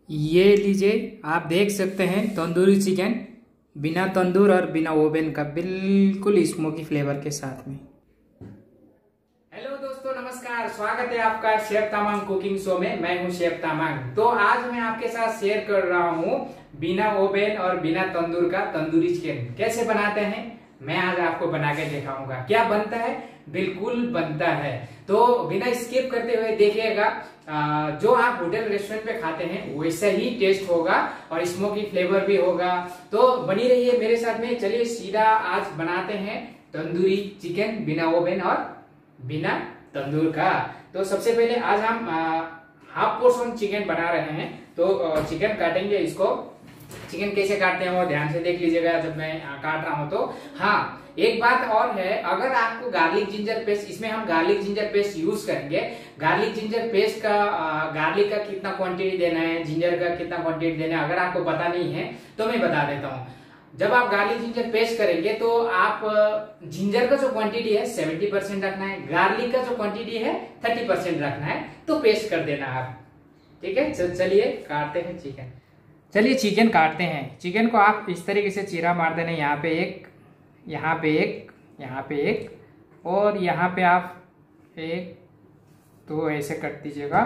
ये लीजिए, आप देख सकते हैं तंदूरी चिकन बिना तंदूर और बिना ओवन का, बिल्कुल स्मोकी फ्लेवर के साथ में। हेलो दोस्तों, नमस्कार, स्वागत है आपका शेफ तामांग कुकिंग शो में। मैं हूं शेफ तामांग। तो आज मैं आपके साथ शेयर कर रहा हूं बिना ओवन और बिना तंदूर का तंदूरी चिकन कैसे बनाते हैं। मैं आज आपको बना के दिखाऊंगा। क्या बनता है? बिल्कुल बनता है। तो बिना स्किप करते हुए देखिएगा। जो आप होटल रेस्टोरेंट पे खाते हैं वैसा ही टेस्ट होगा और स्मोकी फ्लेवर भी होगा। तो बनी रहिए मेरे साथ में। चलिए सीधा आज बनाते हैं तंदूरी चिकन बिना ओवन और बिना तंदूर का। तो सबसे पहले आज हम हाफ पोर्शन चिकन बना रहे हैं। तो चिकन काटेंगे। इसको चिकन कैसे काटते हैं वो ध्यान से देख लीजिएगा जब मैं काट रहा हूं। तो हाँ, एक बात और है, अगर आपको गार्लिक जिंजर पेस्ट, इसमें हम गार्लिक जिंजर पेस्ट यूज करेंगे। गार्लिक जिंजर पेस्ट का गार्लिक का कितना क्वांटिटी देना है, जिंजर का कितना क्वांटिटी देना है, अगर आपको पता नहीं है तो मैं बता देता हूँ। जब आप गार्लिक जिंजर पेस्ट करेंगे तो आप जिंजर का जो क्वांटिटी है 70% रखना है, गार्लिक का जो क्वांटिटी है 30% रखना है। तो पेस्ट कर देना आप, ठीक है। चलिए काटते हैं चिकन। चलिए चिकन काटते हैं। चिकन को आप इस तरीके से चीरा मार देना। यहाँ पे एक, यहाँ पे एक, यहाँ पे एक और यहाँ पे आप एक, तो ऐसे कट दीजिएगा।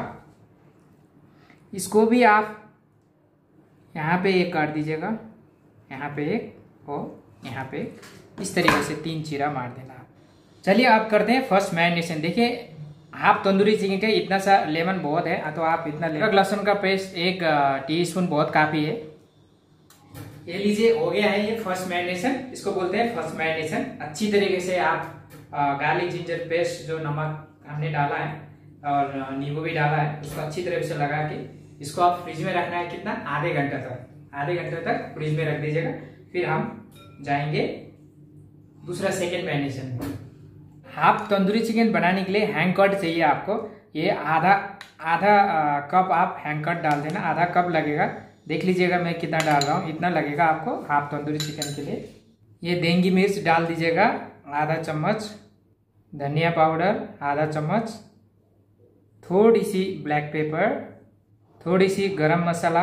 इसको भी आप यहाँ पे एक काट दीजिएगा, यहाँ पे एक और यहाँ पे एक, इस तरीके से 3 चीरा मार देना। चलिए आप करते हैं फर्स्ट मैरिनेशन। देखिए हाफ तंदूरी चिकन का इतना सा लेमन बहुत है, तो आप इतना लहसुन का पेस्ट 1 टीस्पून बहुत काफी है। ये लीजिए, हो गया है ये फर्स्ट मैरिनेशन। इसको बोलते हैं फर्स्ट मैरिनेशन। अच्छी तरीके से आप गार्लिक जिंजर पेस्ट, जो नमक हमने डाला है और नींबू भी डाला है, उसको अच्छी तरह से लगा के इसको आप फ्रिज में रखना है। कितना? आधे घंटे तक। आधे घंटे तक फ्रिज में रख दीजिएगा। फिर हम जाएंगे दूसरा सेकेंड मैरिनेशन में। हाफ तंदूरी चिकन बनाने के लिए हैंग कर्ड चाहिए आपको। ये आधा कप आप हैंग कर्ड डाल देना। आधा कप लगेगा, देख लीजिएगा मैं कितना डाल रहा हूँ। इतना लगेगा आपको हाफ तंदूरी चिकन के लिए। ये देंगी मिर्च डाल दीजिएगा आधा चम्मच, धनिया पाउडर आधा चम्मच, थोड़ी सी ब्लैक पेपर, थोड़ी सी गरम मसाला,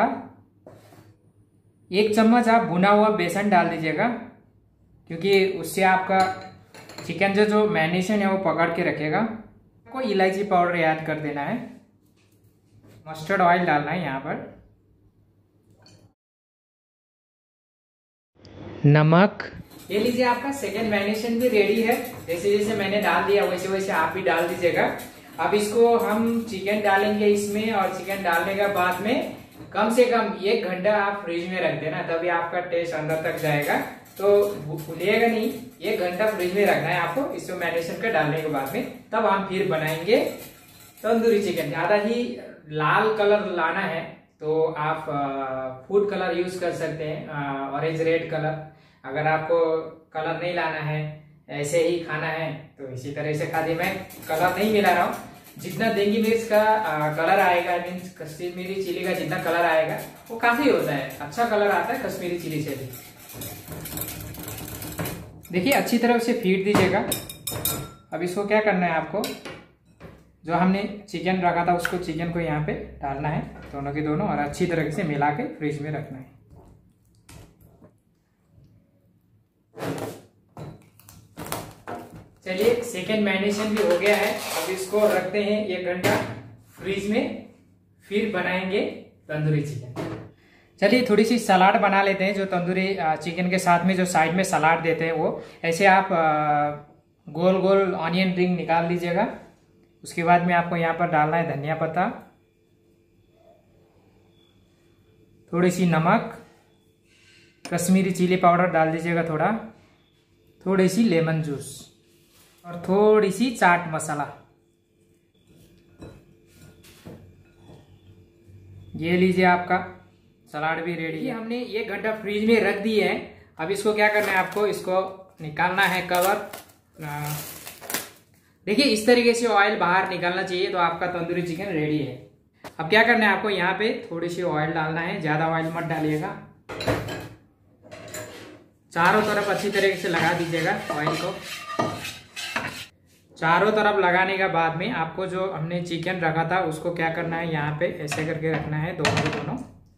1 चम्मच आप भुना हुआ बेसन डाल दीजिएगा, क्योंकि उससे आपका चिकन जो मैरिनेशन है वो पकड़ के रखेगा। आपको इलायची पाउडर ऐड कर देना है। मस्टर्ड ऑयल डालना है यहाँ पर, नमक। ये लीजिए, आपका सेकेंड मैरिनेशन भी रेडी है। जैसे जैसे मैंने डाल दिया वैसे वैसे आप भी डाल दीजिएगा। अब इसको हम चिकन डालेंगे इसमें, और चिकन डालने के बाद में कम से कम 1 घंटा आप फ्रिज में रख देना, तभी आपका टेस्ट अंदर तक जाएगा। तो भूलिएगा नहीं, 1 घंटा फ्रिज में रखना है आपको इसको मैरिनेशन कर डालने के बाद में। तब हम फिर बनाएंगे तंदूरी चिकन। ज्यादा ही लाल कलर लाना है तो आप फूड कलर यूज कर सकते हैं, ऑरेंज रेड कलर। अगर आपको कलर नहीं लाना है, ऐसे ही खाना है, तो इसी तरह से खा दी। मैं कलर नहीं मिला रहा हूँ। जितना देंगी मिर्च का कलर आएगा, मीन्स कश्मीरी चिली का जितना कलर आएगा वो काफी होता है। अच्छा कलर आता है कश्मीरी चिली से भी। देखिए अच्छी तरह से फीट दीजिएगा। अब इसको क्या करना है आपको, जो हमने चिकन रखा था उसको, चिकन को यहाँ पे डालना है, दोनों के दोनों, और अच्छी तरह से मिला के फ्रिज में रखना है। चलिए सेकेंड मैरिनेशन भी हो गया है। अब इसको रखते हैं 1 घंटा फ्रिज में, फिर बनाएंगे तंदूरी चिकन। चलिए थोड़ी सी सलाद बना लेते हैं। जो तंदूरी चिकन के साथ में जो साइड में सलाद देते हैं वो ऐसे आप गोल गोल ऑनियन रिंग निकाल लीजिएगा। उसके बाद में आपको यहाँ पर डालना है धनिया पत्ता, थोड़ी सी नमक, कश्मीरी चिली पाउडर डाल दीजिएगा थोड़ा, थोड़ी सी लेमन जूस और थोड़ी सी चाट मसाला। ये लीजिए, आपका सलाद भी रेडी है। हमने 1 घंटा फ्रिज में रख दिए है। अब इसको क्या करना है आपको, इसको निकालना है कवर। देखिए इस तरीके से ऑयल बाहर निकालना चाहिए, तो आपका तंदूरी चिकन रेडी है। अब क्या करना है आपको, यहाँ पे थोड़ी सी ऑयल डालना है, ज्यादा ऑयल मत डालिएगा। चारों तरफ अच्छी तरीके से लगा दीजिएगा ऑयल को। चारों तरफ लगाने के बाद में आपको जो हमने चिकन रखा था उसको क्या करना है, यहाँ पे ऐसे करके रखना है, दोनों के दोनों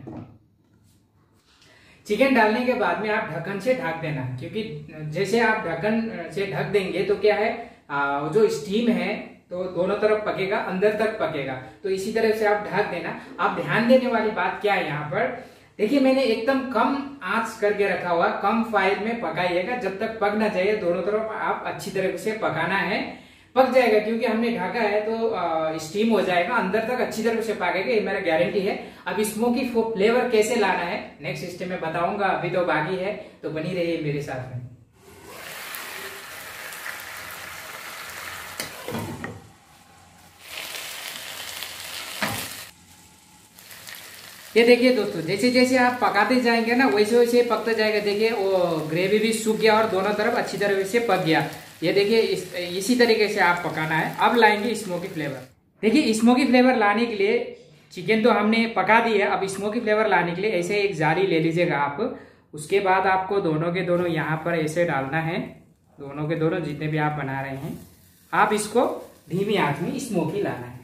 चिकन डालने के बाद में आप ढक्कन से ढक देना, क्योंकि जैसे आप ढक्कन से ढक देंगे तो क्या है, जो स्टीम है तो दोनों तरफ पकेगा, अंदर तक पकेगा। तो इसी तरह से आप ढक देना। आप ध्यान देने वाली बात क्या है यहाँ पर, देखिए मैंने एकदम कम आंच करके रखा हुआ, कम फायर में पकाइएगा जब तक पक ना जाए। दोनों तरफ आप अच्छी तरह से पकाना है, पक जाएगा क्योंकि हमने ढका है तो स्टीम हो जाएगा, अंदर तक अच्छी तरह से पकेगा, ये मेरा गारंटी है। अब स्मोकी फ्लेवर कैसे लाना है नेक्स्ट स्टेप में बताऊंगा, अभी तो बाकी है, तो बनी रहिए मेरे साथ में। ये देखिए दोस्तों, जैसे जैसे आप पकाते जाएंगे ना वैसे वैसे पकता जाएगा। देखिए वो ग्रेवी भी सूख गया और दोनों तरफ अच्छी तरह से पक गया। ये देखिए इसी तरीके से आप पकाना है। अब लाएंगे स्मोकी फ्लेवर। देखिए स्मोकी फ्लेवर लाने के लिए चिकन तो हमने पका दी है, अब स्मोकी फ्लेवर लाने के लिए ऐसे एक जारी ले लीजिएगा आप। उसके बाद आपको दोनों के दोनों यहाँ पर ऐसे डालना है, दोनों के दोनों जितने भी आप बना रहे हैं, आप इसको धीमी आंच में स्मोकी लाना है।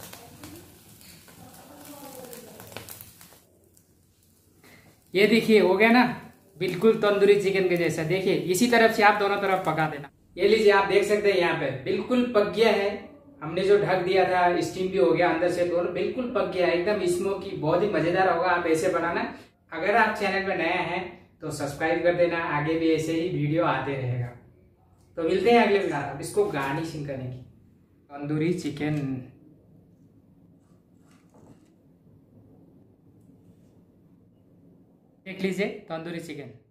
ये देखिए हो गया ना, बिल्कुल तंदूरी चिकन के जैसा। देखिए इसी तरफ से आप दोनों तरफ पका देना। ये लीजिए आप देख सकते हैं यहाँ पे बिल्कुल पक गया है। हमने जो ढक दिया था स्टीम भी हो गया अंदर से, दोनों बिल्कुल पक गया है, एकदम स्मोकी, बहुत ही मजेदार होगा। आप ऐसे बनाना। अगर आप चैनल पे नया है तो सब्सक्राइब कर देना, आगे भी ऐसे ही वीडियो आते रहेगा। तो मिलते हैं अगले वीडियो। अब इसको गार्निशिंग करने की तंदूरी चिकन। देख लीजिए तंदूरी चिकन।